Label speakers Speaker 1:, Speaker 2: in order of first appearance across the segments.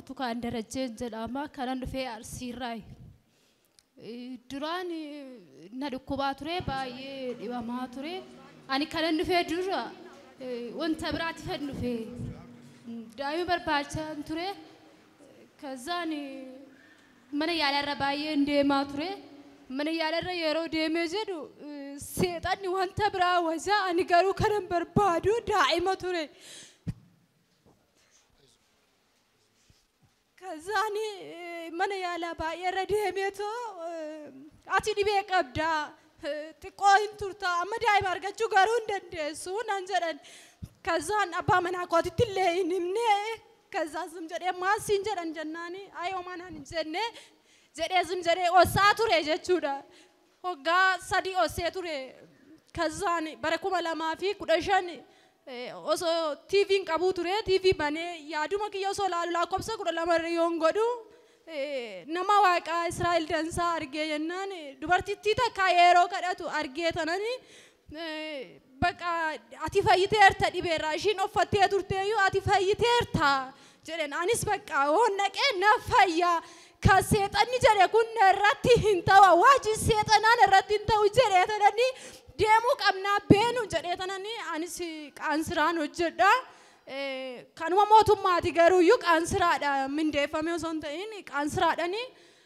Speaker 1: برتقال درجة جلامة كان في أرسيراي دران ندكوباتوري باي إماماتوري أنا كان في درا وانت برات فن في دائما برباچا توري كزاني من يالا رباي انديماتوري من يالا يرو ديمجدو سيطان وانت برا وجا أنا قالوا كان بربادو دائما توري كزاني من يالا باي رديميتو أتي دبيك أبدا تقوين تورتا أما دائما أرجع قارون دندسون أنجرن كزان أبا من أقعد تلي نمني كزان زمجري ما سينجرن جناني أيوة ما ننجرني جري زمجري أساتوري جتورا هوغا سادي أساتوري كزاني بركو ملا ما في كودشاني أسو تيفين كابوتوري تيفي بني يادو ما كيو سولالو لا كوبسا كودا مريون غدو nama waaqa Israel dansaa argee jennaan dubartittii kaayeroo kadhatu argee tanani baqa ati fayyiteerta dhibeerraa ishiin uffattee turteeyyuu ati fayyiteerta jedhan anis baqa wonnaqee na fayya ka seexanni jedhe kun irratti hin ta'a waaji seexanaan irratti hin ta'u jedhee tanani deemuu qabnaa beenu jedhee tanani anis qaansiraan hojjedha kanuma mootummaati garuu yuk ansiraadha mindeeffame osoo hin ta'in ansiraadhani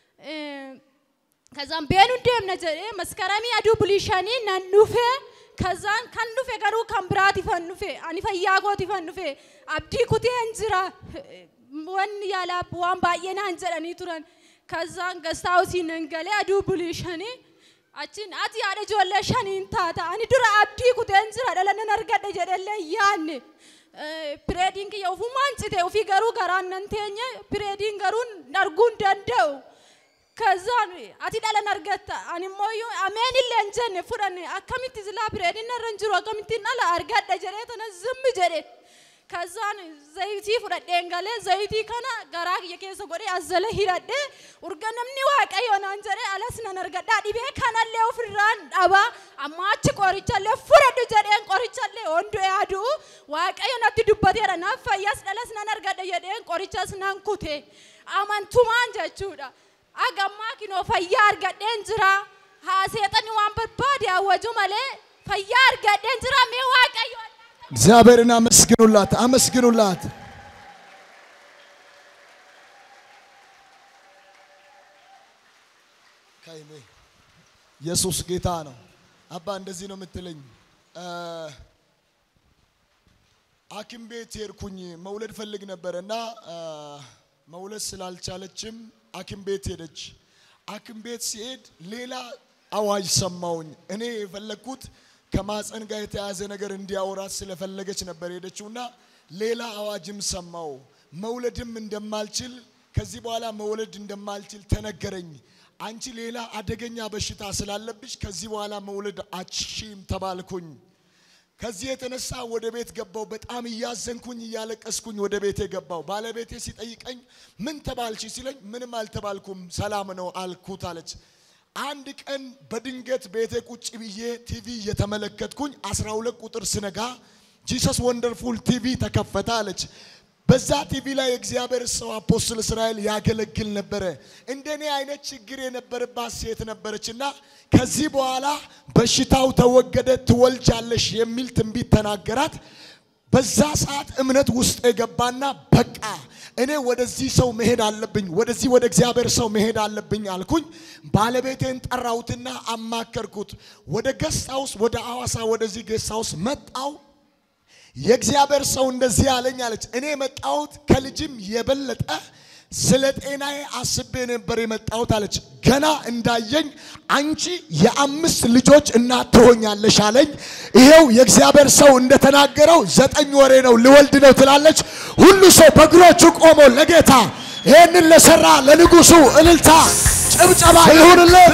Speaker 1: kazaan beenu deemna jedhee maskarami aduu bulishanii nan dhufe kazaan kan dhufe garuu kan biraati fan dhufe ani fayyaa kooti fan dhufe abdii kuteen jira wanni yaalaa waan baay'ee naan jedhanii turan kazaan gastaawusii nan galee aduu bulishanii achin ati yaada ijoollee shaniin taata ani dura abdii kuteen jira dhala nan argadhe jedhellee yaanne Pireeding ya ufumaan cite ufi garuu garaan nan teenye pireeding garuu narguun danda'u kazaan ati dhalan argatta ani mooyyuu ameen illee jenne fudhanne akkamitti zilaa pireeding narran jiru akkamitti dhala argadha jedhee tana zimmi jedhe kazaan zayitii fudhadheen galee zayitii kana garaa kiyya keessa godhee azzala hidhadhe urga namni waaqayyo naan jedhee alas nan argadhaa dhibee kanallee ofirraan dhaba amma achi qorichallee fudhadhu jedheen qorichallee hondoo yaadu waaqayyo natti dubbateera naaf fayyas dhalas nan argadha jedheen qorichas nan kute amantumaan jechuudha agammaa kinoo fayyaa argadheen jira haa seexanni waan barbaade hawwaju malee fayyaa argadheen jira mee waaqayyo
Speaker 2: እግዚአብሔርን አመስግኑላት አመስግኑላት ካይኔ ኢየሱስ ጌታ ነው አባ እንደዚህ ነው የምትለኝ ሐኪም ቤት ሄድኩኝ መውለድ ፈልግ ነበርና መውለድ ስላልቻለችም ሐኪም ቤት ሄደች ሐኪም ቤት ሲሄድ ሌላ አዋጅ ሰማውኝ እኔ የፈለኩት ከማጽን ጋር የተያዘ ነገር እንዲያወራት ስለፈለገች ነበር ሄደችውና ሌላ አዋጅም ሰማው መውለድም እንደማልችል ከዚህ በኋላ መውለድ እንደማልችል ተነገረኝ አንቺ ሌላ አደገኛ በሽታ ስላለብሽ ከዚህ በኋላ መውለድ አትችይም ተባልኩኝ ከዚህ የተነሳ ወደ ቤት ገባው በጣም ያዘንኩኝ ያለቀስኩኝ ወደ ቤቴ ገባው ባለቤቴ ሲጠይቀኝ ምን ተባልሽ ሲለኝ ምንም አልተባልኩም ሰላም ነው አልኩት አለች አንድ ቀን በድንገት ቤቴ ቁጭ ብዬ ቲቪ የተመለከትኩኝ 12 ቁጥር ስነጋ ጂሰስ ወንደርፉል ቲቪ ተከፈተ አለች በዛ ቲቪ ላይ እግዚአብሔር ሰው አፖስትል እስራኤል ያገለግል ነበር እንደኔ አይነት ችግር የነበረባት ሴት ነበርችና ከዚህ በኋላ በሽታው ተወገደ ትወልጃለሽ የሚል ትንቢት ተናገራት በዛ ሰዓት እምነት ውስጥ የገባና በቃ እኔ ወደዚህ ሰው መሄድ አለብኝ ወደዚህ ወደ እግዚአብሔር ሰው መሄድ አለብኝ አልኩኝ ባለቤቴን ጠራውትና አማከርኩት ወደ ገስት ሃውስ ወደ አዋሳ ወደዚህ ገስት ሃውስ መጣው የእግዚአብሔር ሰው እንደዚህ አለኝ አለች እኔ መጣሁት ከልጅም የበለጠ ስለ ጤናዬ አስቤ ነበር የመጣሁት አለች ገና እንዳየኝ አንቺ የአምስት ልጆች እናት ትሆኛለሽ አለኝ ይሄው የእግዚአብሔር ሰው እንደተናገረው 9 ወሬ ነው ልወልድ ነው ትላለች ሁሉ ሰው በእግሮቹ ቆሞ ለጌታ ይሄንን ለሰራ ለንጉሱ እልልታ ጭብጨባ ይሁንለት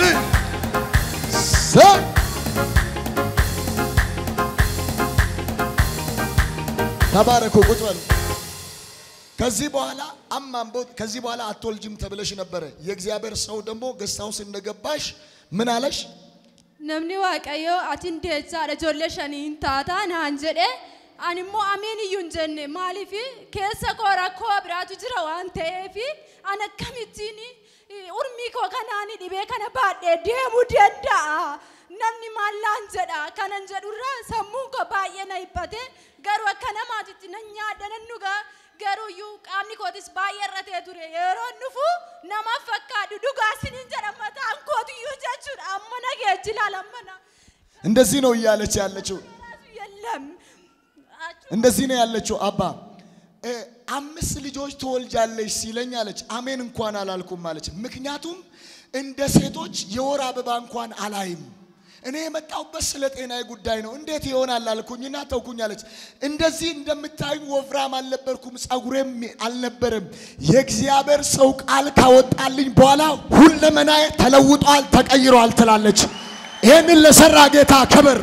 Speaker 2: ተባረኩ ቁጭ በሉ ከዚህ በኋላ አማምቦት ከዚህ በኋላ አትወልጂም ተብለሽ ነበር የእግዚአብሔር ሰው ደግሞ ገስታውስ እንደገባሽ ምን አለሽ
Speaker 1: namni waaqayyo ati ndeessa ijoollee shaniin taata naan jedhe ani immoo amiin iyyuu jenne maaliif keessa koo rakkoo biraatu jira waan ta'eef ani akkamittiin urmii koo kanaan dhibee kana baadhee deemuu danda'a namni maallaan jedha kanan jedhurra sammuun koo baay'ee na hibbate garuu akka namaatitti nan nyaadha nan dhugaa garuu iyyuu qaamni kootis baay'ee irratee ture yeroo nufu nama fakkaatu dhugaa siniin jedha mataan kootu iyyuu jechuudha amma nageechi ilaalammana
Speaker 2: እንደዚህ ነው እያለች ያለችው
Speaker 1: የለም
Speaker 2: እንደዚህ ነው ያለችው አባ አምስት ልጆች ተወልጃለሽ ሲለኝ አለች አሜን እንኳን አላልኩም ማለች ምክንያቱም እንደ ሴቶች የወር አበባ እንኳን አላይም እኔ የመጣውበት ስለ ጤናዬ ጉዳይ ነው እንዴት ይሆናል አልኩኝና ተውኩኝ አለች እንደዚህ እንደምታዩ ወፍራም አልነበርኩም ጸጉሬም አልነበረም የእግዚአብሔር ሰው ቃል ካወጣልኝ በኋላ ሁለመናዬ ተለውጧል ተቀይሯል ትላለች ይሄንን ለሰራ ጌታ ክብር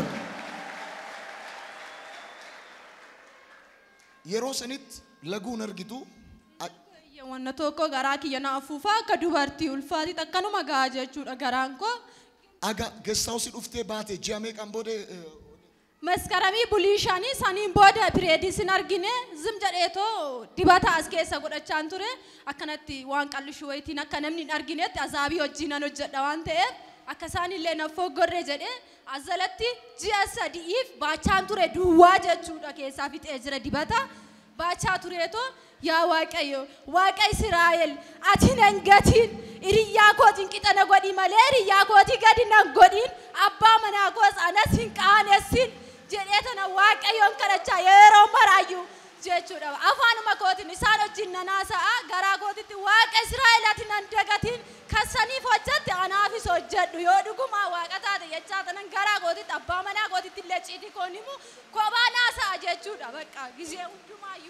Speaker 2: የሮስኒት ለጉን እርግቱ
Speaker 1: የወነቶኮ ጋራኪ የናፉፋ ከዱበርቲ ኡልፋቲ ተከኑ ማጋጀቹ ጋራንኮ
Speaker 2: አጋ ገሳው ሲዱፍቴ ባቴ ጃሜ ቀንቦዴ
Speaker 1: መስከረሚ ቡሊሻኒ ሳኒን ቦደ ፕሬዲስን አርጊኔ ዝም ጀዴቶ ዲባታ አስኬሰ ጎደቻን ቱሬ አከነቲ ዋን ቀልሹ ወይቲን አከነምኒ አርጊኔት አዛቢ ወጂናን ወጀዳዋን ተኤ አከሳኒ ለነፎ ጎሬ ጀዴ አዘለቲ ጂአሳ ዲኢፍ ባቻን ቱሬ ዱዋ ጀቹዳ ኬሳ ፊት ኤጅረ ዲባታ ባቻ ቱሬቶ ያ ዋቀዮ ዋቀይ እስራኤል አቲነን ገቲን ኢሪያ ኮቲን ቂጠነ ጎዲ ማለ ኢሪያ ኮቲ ገዲና ጎዲን አባ መናቆስ አነሲን ቃነሲን ጀዴተና ዋቀዮን ከረቻ የሮ መራዩ ጀቹዳ አፋን መኮቲን ኢሳኖጂን ናሳ ጋራ ኮቲት ዋቀ እስራኤል አቲነን ደገቲን ከሰኒ ፎጀት አናፊ ሶጀዱ yoduguማ ዋቀታተ የቻተነን ጋራ ኮቲት አባ መናቆስ ለጪቲ ኮኒሙ ኮባናሳ ጀቹዳ በቃ ጊዜ ሁሉማዩ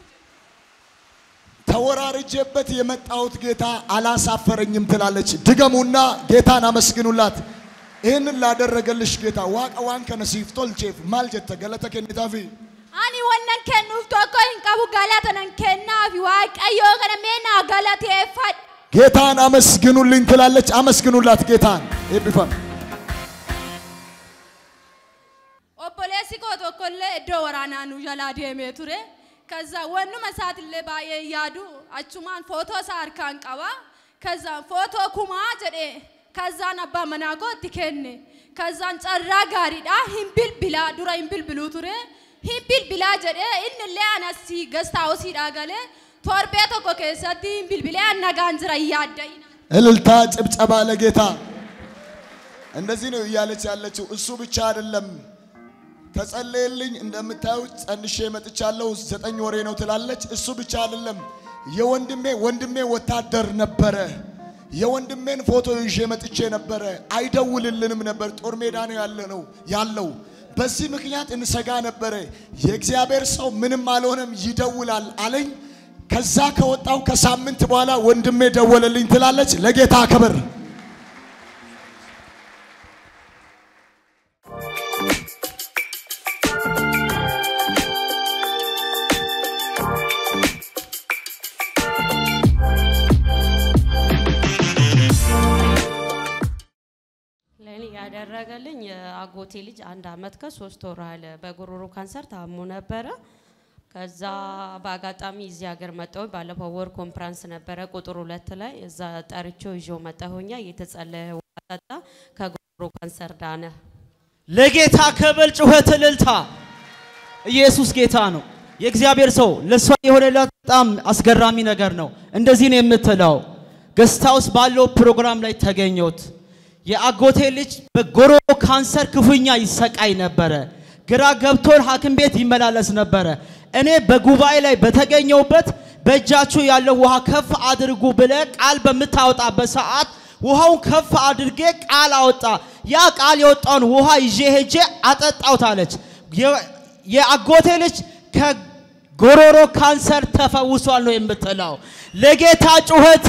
Speaker 1: ተወራርጀበት የመጣውት ጌታ አላሳፈረኝም ትላለች ድገሙና ጌታን አመስግኑላት ይሄን ላደረገልሽ ጌታ ዋቀዋን ከነሲፍቶል ቼፍ ማልጀተ ገለተ ከንታፊ አኒ ወነን ከኑፍ ቶኮይን ቀቡ ጋላተነን ከናፊ ዋቀዮ ከነሜና ጋላቴ ፈድ ጌታን አመስግኑልኝ ትላለች አመስግኑላት ጌታን ኤቢፋን ኦፖሌሲ ኮቶኮለ ዶ ወራናኑ ጃላዴ ሜቱሬ ከዛ ወኑ መሳት ለባየ ያዱ አቹማን ፎቶ ሳርካን ቀባ ከዛ ፎቶ ኩማ ጀዴ ከዛን አባ መናቆ ትከነ ከዛን ጨራ ጋሪዳ ሂምብል ቢላ ዱራ ሂምብል ብሉ ቱሬ ሂምብል ቢላ ጀዴ እን ለአናሲ ገስታው ሲዳገለ ቶርቤቶ ኮከሰቲ ሂምብል ቢላ አናጋንዝራ ያዳይና
Speaker 2: እልልታ ጭብጨባ ለጌታ እንደዚህ ነው ያለች ያለችው እሱ ብቻ አይደለም ተጸለየልኝ እንደምታዩት ጸንሼ መጥቻለሁ 9 ወሬ ነው ትላለች እሱ ብቻ አይደለም የወንድሜ ወታደር ነበረ የወንድሜን ፎቶ ይዤ መጥቼ ነበረ አይደውልልንም ነበር ጦር ሜዳ ነው ያለው በዚህ ምክንያት እንሰጋ ነበር የእግዚአብሔር ሰው ምንም አልሆነም ይደውላል አለኝ ከዛ ከወጣው ከሳምንት በኋላ ወንድሜ ደወለልኝ ትላለች ለጌታ ክብር
Speaker 3: ያደረገልኝ አጎቴ ልጅ 1 አመት ከ3 ወር አለ በጉሮሮ ካንሰር ታሞ ነበር ከዛ ባጋጣሚ እዚህ ሀገር መጣው ባለፈው ወር ኮንፈረንስ ነበር ቁጥር 2 ላይ እዛ ጠርቾ ይዞ መጣሁኛ የተጸለየ ወጣጣ ከጉሮሮ ካንሰር ዳነ
Speaker 4: ለጌታ ከበል ጩኸት እልልታ ኢየሱስ ጌታ ነው የእግዚአብሔር ሰው ለሷ የሆነላት በጣም አስገራሚ ነገር ነው እንደዚህ ነው የምትለው ገስታውስ ባለው ፕሮግራም ላይ ተገኘሁት የአጎቴ ልጅ በጉሮሮ ካንሰር ክፉኛ ይሰቃይ ነበር ግራ ገብቶን ሐኪም ቤት ይመላለስ ነበር እኔ በጉባኤ ላይ በተገኘውበት በእጃችሁ ያለው ውሃ ከፍ አድርጉ ብለ ቃል በመታወጣበት ሰዓት ውሃውን ከፍ አድርጌ ቃል አወጣ ያ ቃል የወጣውን ውሃ ይዤ ሄጄ አጠጣውታለች የአጎቴ ልጅ ከጉሮሮ ካንሰር ተፈውሷል ነው የምትለው ለጌታ ጩኸት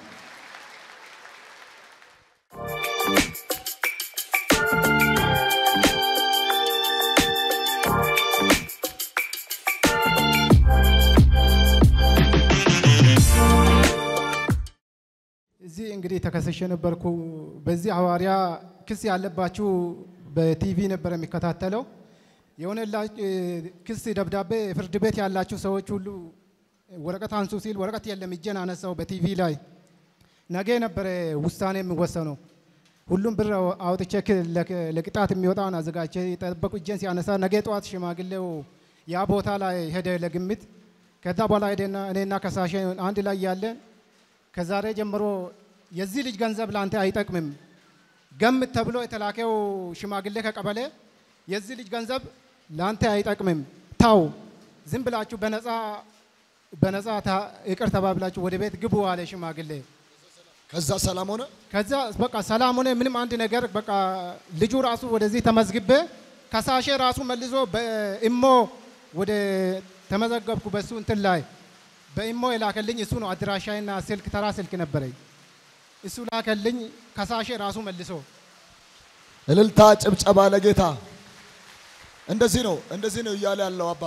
Speaker 5: እዚህ እንግዲህ ተከሰሸ ነበርኩ በዚህ ሐዋሪያ ክስ ያለባችሁ በቲቪ ነበር የሚከታተለው የሆነላችሁ ክስ ደብዳቤ ፍርድ ቤት ያላችሁ ሰዎች ሁሉ ወረቀት አንሱ ሲል ወረቀት የለም እጄን አነሳው በቲቪ ላይ ነገ ነበር ውሳኔ የሚወሰነው ሁሉም ብር አውጥቼ ለቅጣት የሚወጣውን አዘጋጅቼ የጠበቁ እጄን ሲያነሳ ነገ ጠዋት ሽማግሌው ያ ቦታ ላይ ሄደ ለግምት ከዛ በኋላ ሄደና እኔና ከሳሼ አንድ ላይ ያለን ከዛሬ ጀምሮ የዚህ ልጅ ገንዘብ ላንተ አይጠቅምም ገምት ተብሎ የተላከው ሽማግሌ ከቀበሌ የዚህ ልጅ ገንዘብ ላንተ አይጠቅምም ታው ዝም ብላችሁ በነፃ ይቅር ተባብላችሁ ወደ ቤት ግቡ አለ ሽማግሌ
Speaker 2: ከዛ ሰላም ሆነ
Speaker 5: ከዛ በቃ ሰላም ሆነ ምንም አንድ ነገር በቃ ልጁ ራሱ ወደዚህ ተመዝግቤ ከሳሼ ራሱ መልሶ በኢሞ ወደ ተመዘገብኩ በሱ እንትን ላይ በኢሞ የላከልኝ እሱ ነው አድራሻዬና ስልክ ተራ ስልክ ነበረኝ እሱ ላከልኝ ከሳሼ ራሱ መልሶ
Speaker 2: እልልታ ጭብጨባ ለጌታ እንደዚህ ነው እያለ ያለው አባ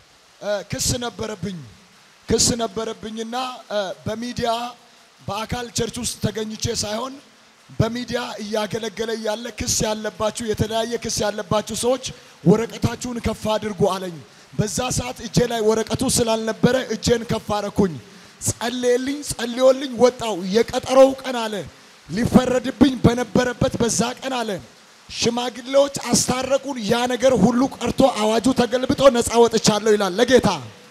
Speaker 2: ክስ ነበረብኝና በሚዲያ በአካል ቸርች ውስጥ ተገኝቼ ሳይሆን በሚዲያ እያገለገለ ያለ ክስ ያለባችሁ የተለያየ ክስ ያለባችሁ ሰዎች ወረቀታችሁን ከፍ አድርጉ አለኝ በዛ ሰዓት እጄ ላይ ወረቀቱ ስላልነበረ እጄን ከፍ አረኩኝ ጸልዮልኝ ወጣው የቀጠሮው ቀን አለ ሊፈረድብኝ በነበረበት በዛ ቀን አለ ሽማግሌዎች አስታረቁን ያ ነገር ሁሉ ቀርቶ አዋጁ ተገልብጦ ነፃ ወጥቻለሁ ይላል ለጌታ